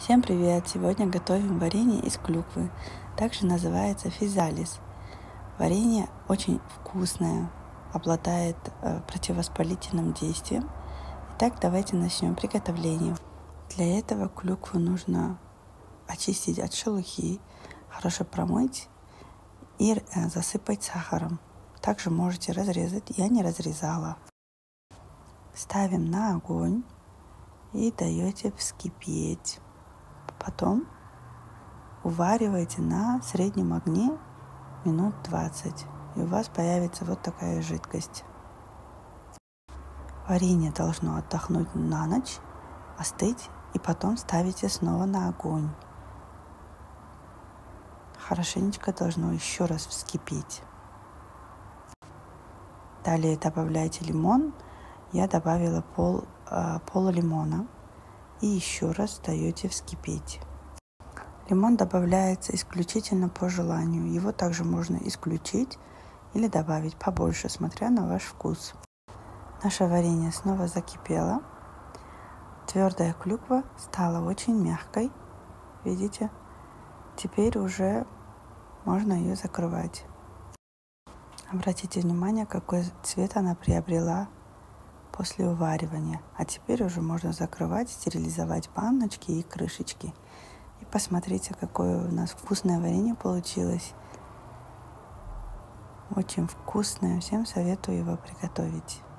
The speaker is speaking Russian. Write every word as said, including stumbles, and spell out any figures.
Всем привет! Сегодня готовим варенье из клюквы. Также называется физалис. Варенье очень вкусное, обладает э, противовоспалительным действием. Итак, давайте начнем приготовление. Для этого клюкву нужно очистить от шелухи, хорошо промыть и э, засыпать сахаром. Также можете разрезать, я не разрезала. Ставим на огонь и даете вскипеть. Потом уваривайте на среднем огне минут двадцать, и у вас появится вот такая жидкость. Варенье должно отдохнуть на ночь, остыть, и потом ставите снова на огонь. Хорошенечко должно еще раз вскипеть. Далее добавляйте лимон. Я добавила пол, э, пол лимона. И еще раз даете вскипеть. Лимон добавляется исключительно по желанию. Его также можно исключить или добавить побольше, смотря на ваш вкус. Наше варенье снова закипело. Твердая клюква стала очень мягкой. Видите? Теперь уже можно ее закрывать. Обратите внимание, какой цвет она приобрела после уваривания. А теперь уже можно закрывать, стерилизовать баночки и крышечки. И посмотрите, какое у нас вкусное варенье получилось. Очень вкусное. Всем советую его приготовить.